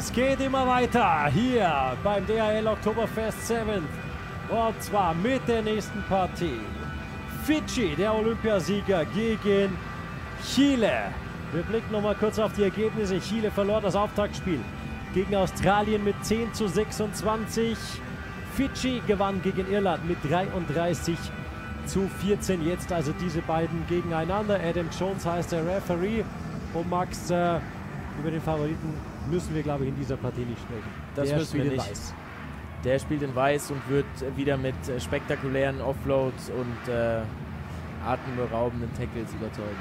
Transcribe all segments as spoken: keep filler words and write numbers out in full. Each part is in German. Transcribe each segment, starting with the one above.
Es geht immer weiter hier beim D H L Oktoberfest sieben. Und zwar mit der nächsten Partie. Fidschi, der Olympiasieger, gegen Chile. Wir blicken noch mal kurz auf die Ergebnisse. Chile verlor das Auftaktspiel gegen Australien mit zehn zu sechsundzwanzig. Fidschi gewann gegen Irland mit dreiunddreißig zu vierzehn. Jetzt also diese beiden gegeneinander. Adam Jones heißt der Referee. Und Max, äh, über den Favoriten müssen wir, glaube ich, in dieser Partie nicht sprechen. Das der müssen wir nicht. Weiß. Der spielt in Weiß und wird wieder mit äh, spektakulären Offloads und äh, atemberaubenden Tackles überzeugen.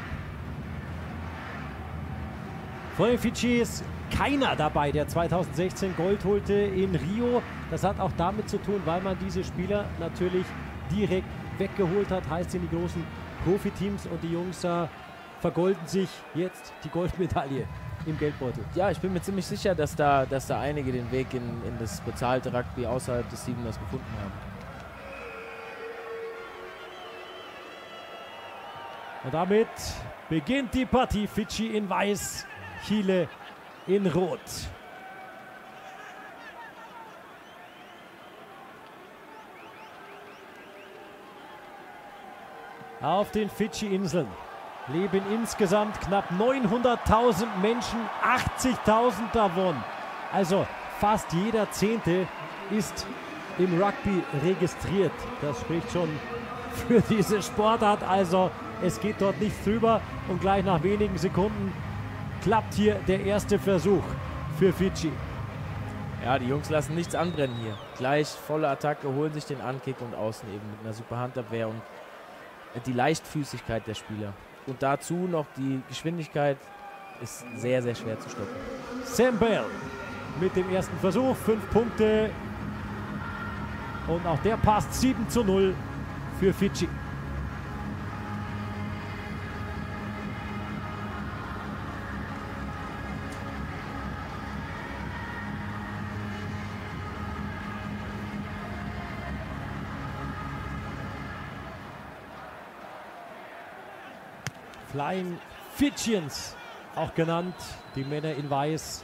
Von den Fidschi ist keiner dabei, der zweitausendsechzehn Gold holte in Rio. Das hat auch damit zu tun, weil man diese Spieler natürlich direkt weggeholt hat, heißt in die großen Profiteams, und die Jungs äh, vergolden sich jetzt die Goldmedaille im Geldbeutel. Ja, ich bin mir ziemlich sicher, dass da, dass da einige den Weg in, in das bezahlte Rugby außerhalb des Siebeners gefunden haben. Und damit beginnt die Partie. Fidschi in Weiß, Chile in Rot. Auf den Fidschi-Inseln leben insgesamt knapp neunhunderttausend Menschen, achtzigtausend davon. Also fast jeder Zehnte ist im Rugby registriert. Das spricht schon für diese Sportart. Also es geht dort nichts drüber. Und gleich nach wenigen Sekunden klappt hier der erste Versuch für Fidschi. Ja, die Jungs lassen nichts anbrennen hier. Gleich volle Attacke, holen sich den Ankick und außen eben mit einer super Handabwehr und die Leichtfüßigkeit der Spieler. Und dazu noch die Geschwindigkeit ist sehr, sehr schwer zu stoppen. Sam Bell mit dem ersten Versuch, fünf Punkte. Und auch der passt, sieben zu null für Fidschi. Flying Fidschians, auch genannt, die Männer in Weiß.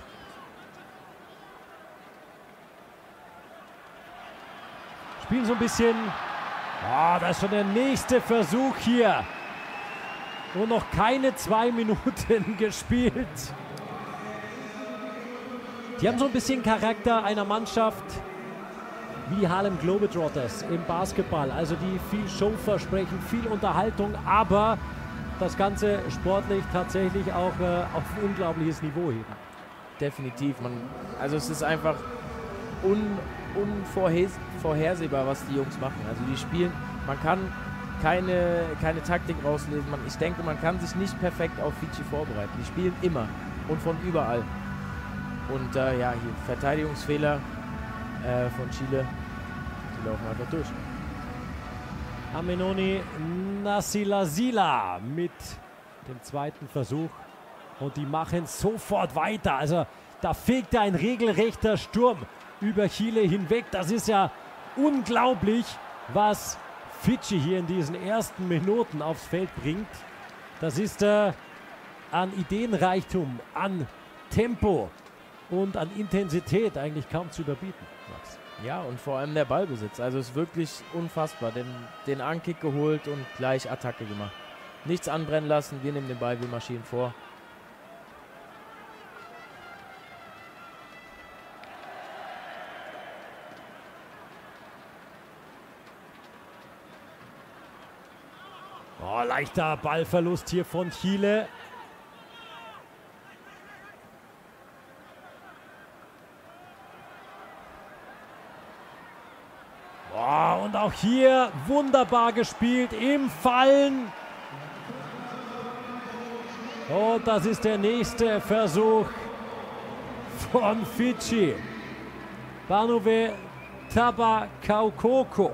Spielen so ein bisschen. Ah, das ist schon der nächste Versuch hier. Nur noch keine zwei Minuten gespielt. Die haben so ein bisschen Charakter einer Mannschaft wie die Harlem Globetrotters im Basketball. Also die viel Show versprechen, viel Unterhaltung, aber das Ganze sportlich tatsächlich auch äh, auf ein unglaubliches Niveau heben. Definitiv. Man, also es ist einfach un, unvorhersehbar, was die Jungs machen. Also die spielen, man kann keine, keine Taktik rauslesen. Man, ich denke, man kann sich nicht perfekt auf Fidschi vorbereiten. Die spielen immer und von überall. Und äh, ja, hier Verteidigungsfehler äh, von Chile, die laufen einfach durch. Amenoni Nasilasila mit dem zweiten Versuch. Und die machen sofort weiter. Also da fegt ein regelrechter Sturm über Chile hinweg. Das ist ja unglaublich, was Fidschi hier in diesen ersten Minuten aufs Feld bringt. Das ist äh, an Ideenreichtum, an Tempo und an Intensität eigentlich kaum zu überbieten, Max. Ja, und vor allem der Ballbesitz. Also es ist wirklich unfassbar. Den, den Ankick geholt und gleich Attacke gemacht. Nichts anbrennen lassen, wir nehmen den Ball, wir marschieren vor. Oh, leichter Ballverlust hier von Chile. Oh, und auch hier wunderbar gespielt im Fallen. Und das ist der nächste Versuch von Fidschi. Banuve Tabakaukoko.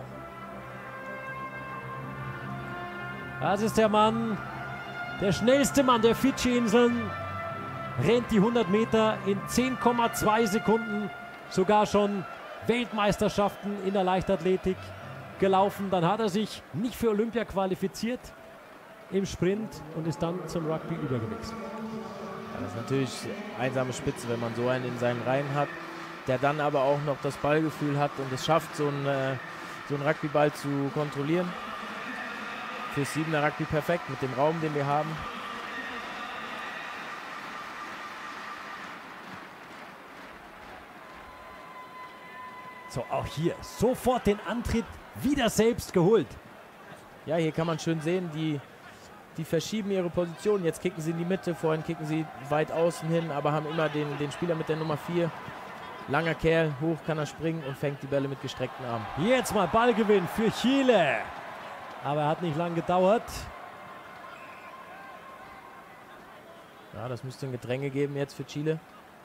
Das ist der Mann, der schnellste Mann der Fidschi-Inseln. Rennt die hundert Meter in zehn Komma zwei Sekunden. Sogar schon Weltmeisterschaften in der Leichtathletik gelaufen. Dann hat er sich nicht für Olympia qualifiziert im Sprint und ist dann zum Rugby übergewechselt. Ja, das ist natürlich einsame Spitze, wenn man so einen in seinen Reihen hat, der dann aber auch noch das Ballgefühl hat und es schafft, so einen, äh, so einen Rugbyball zu kontrollieren. Fürs Siebener Rugby perfekt mit dem Raum, den wir haben. So, auch hier sofort den Antritt wieder selbst geholt. Ja, hier kann man schön sehen, die, die verschieben ihre Position. Jetzt kicken sie in die Mitte, vorhin kicken sie weit außen hin, aber haben immer den, den Spieler mit der Nummer vier. Langer Kerl, hoch kann er springen und fängt die Bälle mit gestreckten Armen. Jetzt mal Ballgewinn für Chile. Aber er hat nicht lang gedauert. Ja, das müsste ein Gedränge geben jetzt für Chile.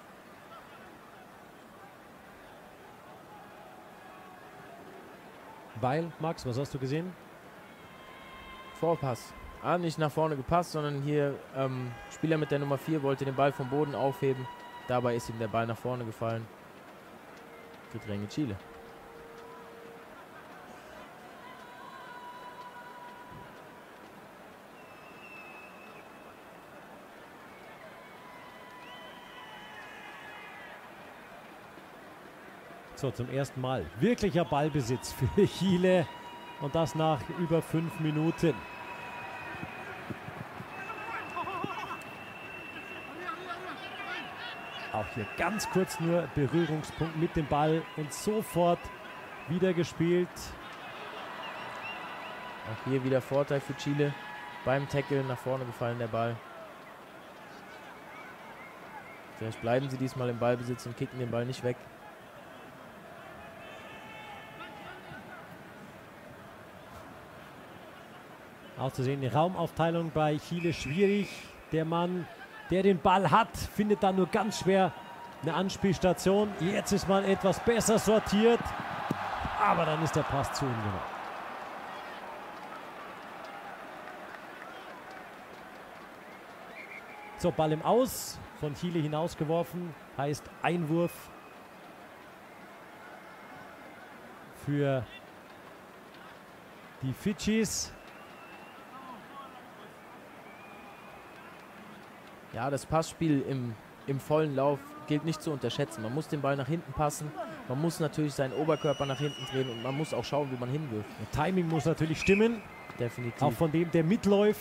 Weil, Max, was hast du gesehen? Vorpass. Ah, nicht nach vorne gepasst, sondern hier ähm, Spieler mit der Nummer vier wollte den Ball vom Boden aufheben. Dabei ist ihm der Ball nach vorne gefallen. Gedränge Chile. So, zum ersten Mal wirklicher Ballbesitz für Chile und das nach über fünf Minuten. Auch hier ganz kurz nur Berührungspunkt mit dem Ball und sofort wieder gespielt. Auch hier wieder Vorteil für Chile. Beim Tackle nach vorne gefallen der Ball. Vielleicht bleiben sie diesmal im Ballbesitz und kicken den Ball nicht weg. Auch zu sehen, die Raumaufteilung bei Chile schwierig. Der Mann, der den Ball hat, findet dann nur ganz schwer eine Anspielstation. Jetzt ist man etwas besser sortiert, aber dann ist der Pass zu ungenau. So, Ball im Aus, von Chile hinausgeworfen, heißt Einwurf für die Fidschis. Ja, das Passspiel im, im vollen Lauf gilt nicht zu unterschätzen. Man muss den Ball nach hinten passen, man muss natürlich seinen Oberkörper nach hinten drehen und man muss auch schauen, wo man hinwirft. Das Timing muss natürlich stimmen, Definitiv. auch von dem, der mitläuft.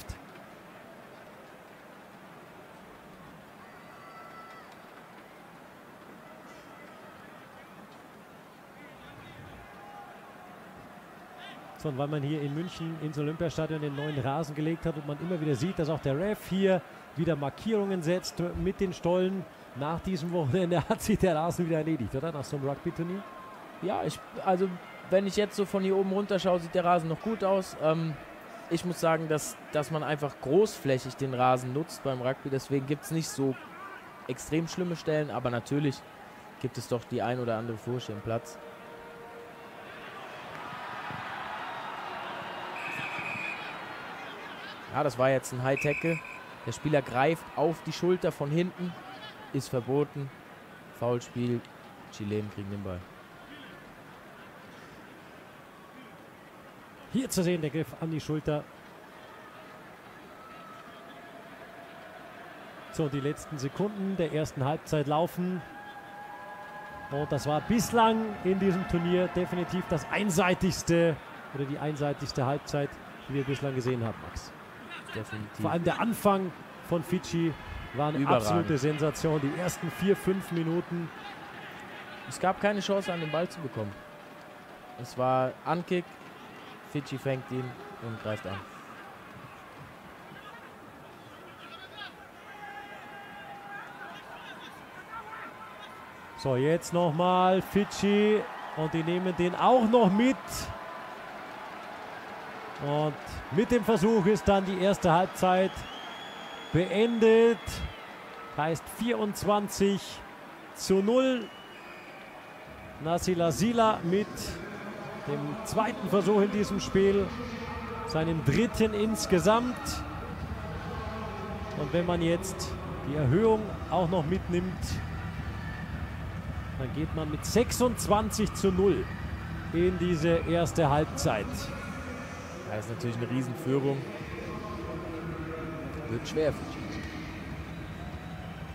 So, und weil man hier in München ins Olympiastadion den neuen Rasen gelegt hat und man immer wieder sieht, dass auch der Ref hier wieder Markierungen setzt mit den Stollen. Nach diesem Wochenende hat sich der Rasen wieder erledigt, oder? Nach so einem Rugby-Turnier? Ja, ich, also wenn ich jetzt so von hier oben runter schaue, sieht der Rasen noch gut aus. Ähm, ich muss sagen, dass, dass man einfach großflächig den Rasen nutzt beim Rugby. Deswegen gibt es nicht so extrem schlimme Stellen, aber natürlich gibt es doch die ein oder andere Furche im Platz. Ja, das war jetzt ein High-Tackle. Der Spieler greift auf die Schulter von hinten. Ist verboten. Foulspiel. Chilenen kriegen den Ball. Hier zu sehen, der Griff an die Schulter. So, die letzten Sekunden der ersten Halbzeit laufen. Und das war bislang in diesem Turnier definitiv das einseitigste oder die einseitigste Halbzeit, die wir bislang gesehen haben, Max. Definitiv. Vor allem der Anfang von Fidschi war eine Überragend. absolute Sensation. Die ersten vier, fünf Minuten. Es gab keine Chance, an den Ball zu bekommen. Es war Ankick. Fidschi fängt ihn und greift an. So, jetzt nochmal Fidschi und die nehmen den auch noch mit. Und mit dem Versuch ist dann die erste Halbzeit beendet. Heißt vierundzwanzig zu null. Nasila Sila mit dem zweiten Versuch in diesem Spiel. Seinem dritten insgesamt. Und wenn man jetzt die Erhöhung auch noch mitnimmt, dann geht man mit sechsundzwanzig zu null in diese erste Halbzeit. Das ist natürlich eine Riesenführung. Wird schwer für Chile.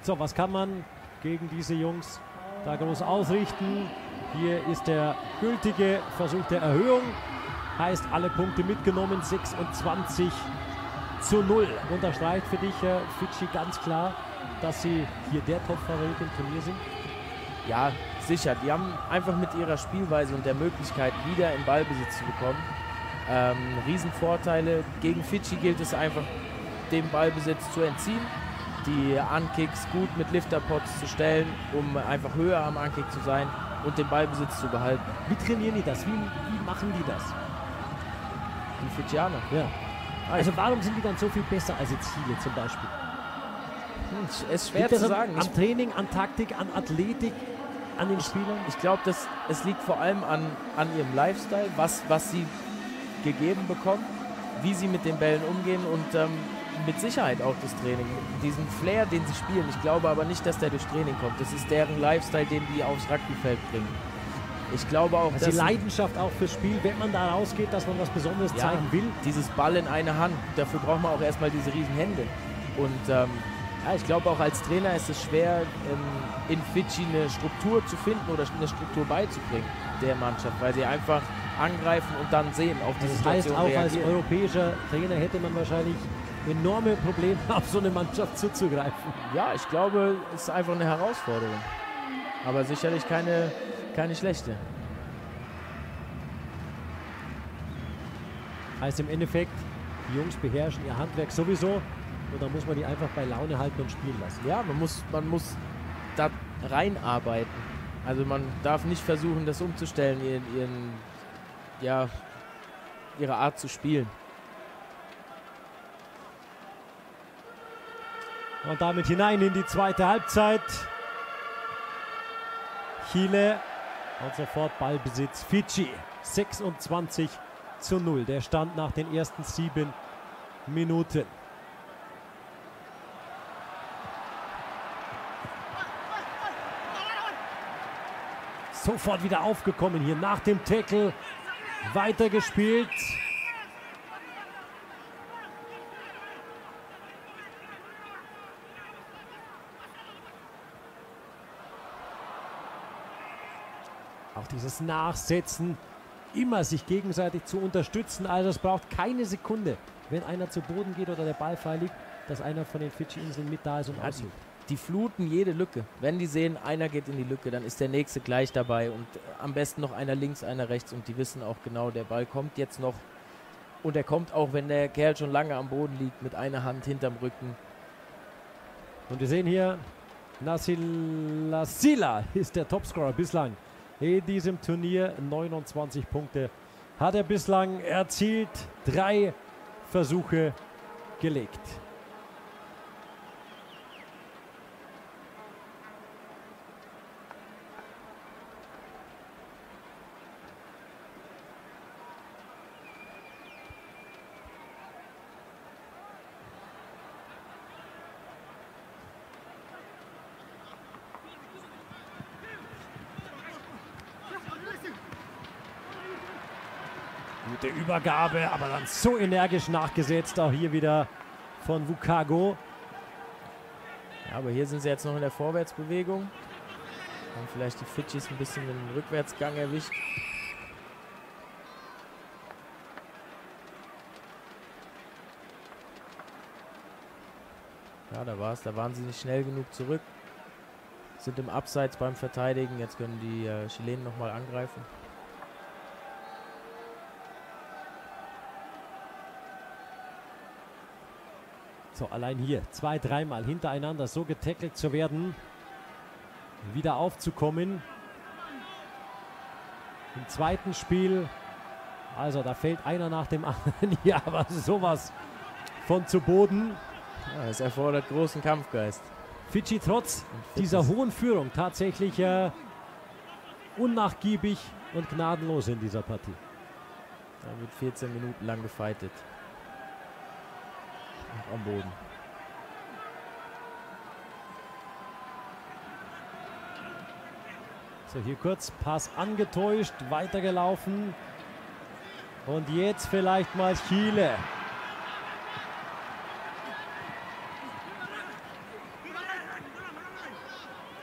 So, was kann man gegen diese Jungs da groß ausrichten? Hier ist der gültige Versuch der Erhöhung. Heißt, alle Punkte mitgenommen, sechsundzwanzig zu null. Unterstreicht für dich, äh, Fidschi, ganz klar, dass sie hier der Top-Favorit im Turnier sind? Ja, sicher. Die haben einfach mit ihrer Spielweise und der Möglichkeit, wieder in Ballbesitz zu bekommen, ähm, Riesenvorteile. Gegen Fidschi gilt es einfach, den Ballbesitz zu entziehen, die Unkicks gut mit Lifterpots zu stellen, um einfach höher am Unkick zu sein und den Ballbesitz zu behalten. Wie trainieren die das? Wie, wie machen die das? Die Fidschianer. Ja. Also warum sind die dann so viel besser als jetzt Chile zum Beispiel? Hm, es ist schwer Liegt das zu am, sagen. am Training, an Taktik, an Athletik, an den Spielern? Ich glaube, es liegt vor allem an, an ihrem Lifestyle, was, was sie gegeben bekommen, wie sie mit den Bällen umgehen und ähm, mit Sicherheit auch das Training. Diesen Flair, den sie spielen. Ich glaube aber nicht, dass der durch Training kommt. Das ist deren Lifestyle, den die aufs Rugbyfeld bringen. Ich glaube auch, also dass die Leidenschaft auch fürs Spiel, wenn man da rausgeht, dass man was Besonderes ja, zeigen will. Dieses Ball in einer Hand, dafür braucht man auch erstmal diese riesen Hände. Und ähm, ja, ich glaube auch als Trainer ist es schwer, ähm, in Fidschi eine Struktur zu finden oder eine Struktur beizubringen der Mannschaft, weil sie einfach angreifen und dann sehen, auf die Also das heißt, Situation auch als reagieren. europäischer Trainer hätte man wahrscheinlich enorme Probleme, auf so eine Mannschaft zuzugreifen. Ja, ich glaube, es ist einfach eine Herausforderung. Aber sicherlich keine, keine schlechte. Heißt im Endeffekt, die Jungs beherrschen ihr Handwerk sowieso und da muss man die einfach bei Laune halten und spielen lassen. Ja, man muss, man muss da reinarbeiten. Also man darf nicht versuchen, das umzustellen, ihren, ihren, ja, ihre Art zu spielen. Und damit hinein in die zweite Halbzeit. Chile und sofort Ballbesitz. Fidschi sechsundzwanzig zu null. Der Stand nach den ersten sieben Minuten. Sofort wieder aufgekommen hier nach dem Tackle. Weitergespielt. Auch dieses Nachsetzen, immer sich gegenseitig zu unterstützen. Also es braucht keine Sekunde, wenn einer zu Boden geht oder der Ball frei liegt, dass einer von den Fidschi-Inseln mit da ist und Ja, aushilft. Die fluten jede Lücke. Wenn die sehen, einer geht in die Lücke, dann ist der nächste gleich dabei und am besten noch einer links, einer rechts und die wissen auch genau, der Ball kommt jetzt noch und er kommt auch, wenn der Kerl schon lange am Boden liegt, mit einer Hand hinterm Rücken. Und wir sehen hier, Nasila Sila ist der Topscorer bislang in diesem Turnier. neunundzwanzig Punkte hat er bislang erzielt, drei Versuche gelegt. Gute Übergabe, aber dann so energisch nachgesetzt. Auch hier wieder von Wukago. Ja, aber hier sind sie jetzt noch in der Vorwärtsbewegung. Haben vielleicht die Fidschis ein bisschen den Rückwärtsgang erwischt. Ja, da war es. Da waren sie nicht schnell genug zurück. Sind im Abseits beim Verteidigen. Jetzt können die äh, Chilenen nochmal angreifen. So, allein hier zwei, dreimal hintereinander so getackelt zu werden, wieder aufzukommen. Im zweiten Spiel, also da fällt einer nach dem anderen. Ja, aber sowas von zu Boden. Ja, das erfordert großen Kampfgeist. Fidschi trotz dieser hohen Führung tatsächlich äh, unnachgiebig und gnadenlos in dieser Partie. Da wird vierzehn Minuten lang gefightet. Am Boden. So, hier kurz Pass angetäuscht, weitergelaufen. Und jetzt vielleicht mal Chile.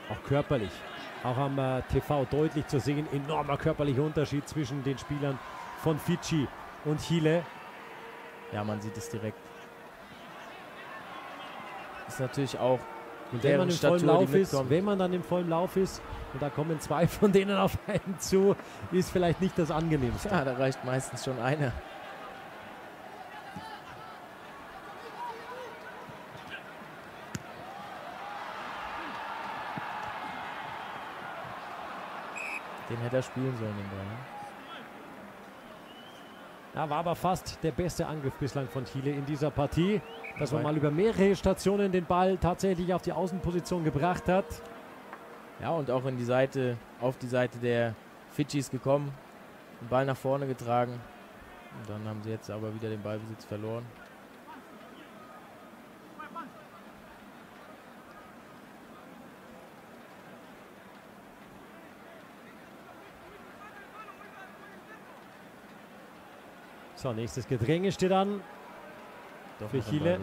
auch körperlich, auch am äh, T V deutlich zu sehen, enormer körperlicher Unterschied zwischen den Spielern von Fidschi und Chile. Ja, man sieht es direkt. Ist natürlich auch, und wenn man im Statur, vollen Lauf ist, wenn man dann im vollen Lauf ist und da kommen zwei von denen auf einen zu, ist vielleicht nicht das Angenehmste. Ja, da reicht meistens schon einer. Den hätte er spielen sollen, den Ball. Ja, war aber fast der beste Angriff bislang von Chile in dieser Partie, dass man mal über mehrere Stationen den Ball tatsächlich auf die Außenposition gebracht hat. Ja, und auch in die Seite, auf die Seite der Fidschis gekommen, den Ball nach vorne getragen. Und dann haben sie jetzt aber wieder den Ballbesitz verloren. So, nächstes Gedränge steht an. Doch für Chile.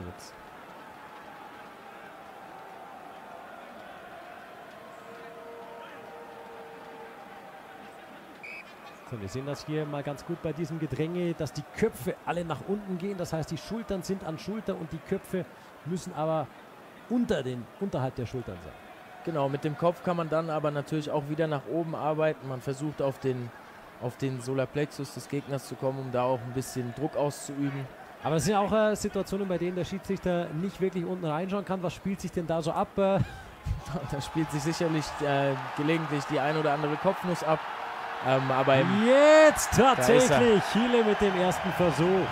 So, wir sehen das hier mal ganz gut bei diesem Gedränge, dass die Köpfe alle nach unten gehen. Das heißt, die Schultern sind an Schulter und die Köpfe müssen aber unter den, unterhalb der Schultern sein. Genau, mit dem Kopf kann man dann aber natürlich auch wieder nach oben arbeiten. Man versucht auf den auf den Solarplexus des Gegners zu kommen, um da auch ein bisschen Druck auszuüben. Aber es sind auch äh, Situationen, bei denen der Schiedsrichter nicht wirklich unten reinschauen kann. Was spielt sich denn da so ab? Äh? Da spielt sich sicherlich äh, gelegentlich die ein oder andere Kopfnuss ab. Ähm, aber jetzt tatsächlich Chile mit dem ersten Versuch.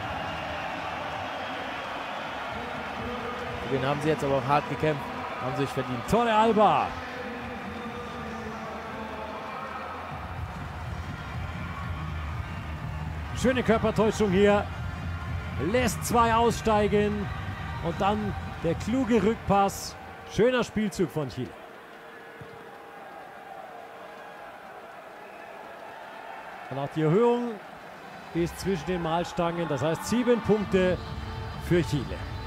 Den haben sie jetzt aber auch hart gekämpft, haben sich verdient. Torre Alba. Schöne Körpertäuschung hier. Lässt zwei aussteigen. Und dann der kluge Rückpass. Schöner Spielzug von Chile. Und auch die Erhöhung ist zwischen den Mahlstangen. Das heißt sieben Punkte für Chile.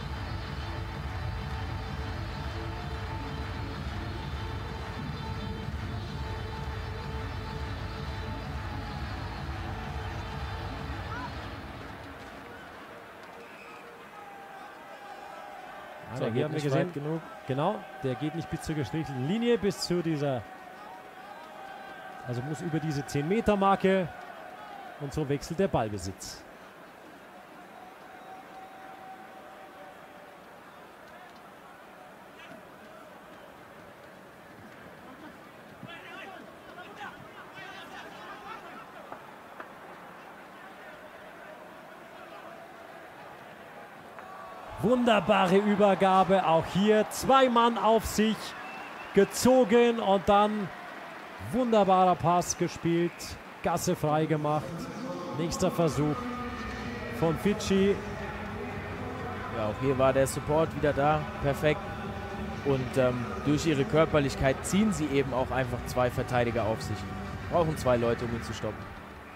So, hier haben wir gesehen, genug. Genau, der geht nicht bis zur gestrichelten Linie, bis zu dieser, also muss über diese zehn Meter Marke und so wechselt der Ballbesitz. Wunderbare Übergabe, auch hier zwei Mann auf sich gezogen und dann wunderbarer Pass gespielt, Gasse frei gemacht. Nächster Versuch von Fidschi. Ja, auch hier war der Support wieder da, perfekt. Und ähm, durch ihre Körperlichkeit ziehen sie eben auch einfach zwei Verteidiger auf sich. Brauchen zwei Leute, um ihn zu stoppen.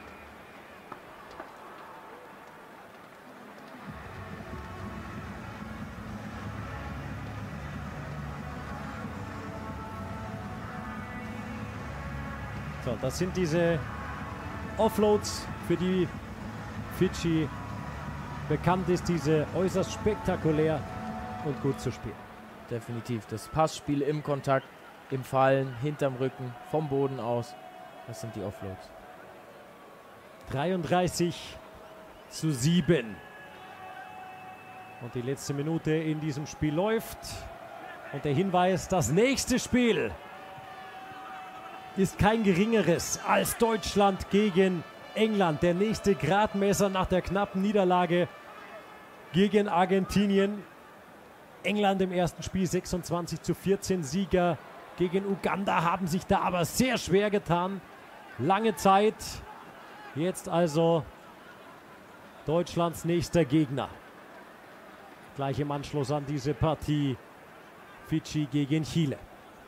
So, das sind diese Offloads, für die Fidschi bekannt ist, diese äußerst spektakulär und gut zu spielen. Definitiv. Das Passspiel im Kontakt, im Fallen, hinterm Rücken, vom Boden aus. Das sind die Offloads. dreiunddreißig zu sieben. Und die letzte Minute in diesem Spiel läuft. Und der Hinweis, das nächste Spiel ist kein geringeres als Deutschland gegen England. Der nächste Gradmesser nach der knappen Niederlage gegen Argentinien. England im ersten Spiel sechsundzwanzig zu vierzehn Sieger gegen Uganda, haben sich da aber sehr schwer getan. Lange Zeit. Jetzt also Deutschlands nächster Gegner. Gleich im Anschluss an diese Partie Fidschi gegen Chile.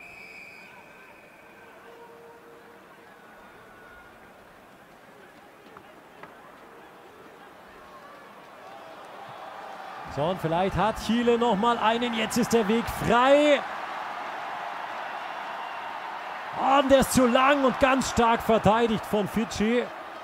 So, und vielleicht hat Chile noch mal einen. Jetzt ist der Weg frei. Oh, und der ist zu lang und ganz stark verteidigt von Fidschi.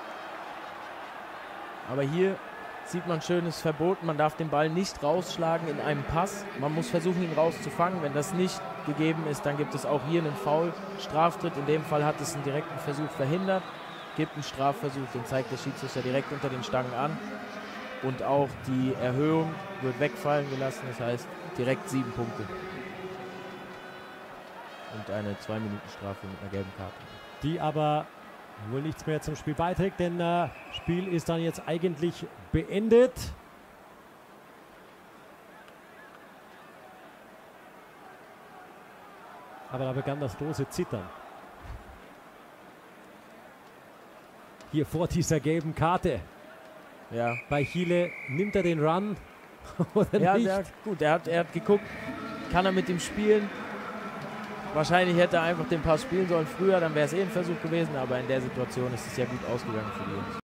Aber hier sieht man schönes Verbot. Man darf den Ball nicht rausschlagen in einem Pass. Man muss versuchen, ihn rauszufangen. Wenn das nicht gegeben ist, dann gibt es auch hier einen Foul. Straftritt. In dem Fall hat es einen direkten Versuch verhindert. Gibt einen Strafversuch, den zeigt der Schiedsrichter direkt unter den Stangen an. Und auch die Erhöhung wird wegfallen gelassen. Das heißt, direkt sieben Punkte. Und eine zwei Minuten Strafe mit einer gelben Karte. Die aber wohl nichts mehr zum Spiel beiträgt, denn das äh, Spiel ist dann jetzt eigentlich beendet. Aber da begann das große Zittern. Hier vor dieser gelben Karte. Ja. Bei Chile nimmt er den Run oder ja, nicht? Der, gut, er hat, er hat geguckt, kann er mit ihm spielen? Wahrscheinlich hätte er einfach den Pass spielen sollen früher, dann wäre es eh ein Versuch gewesen, aber in der Situation ist es ja gut ausgegangen für die Jungs.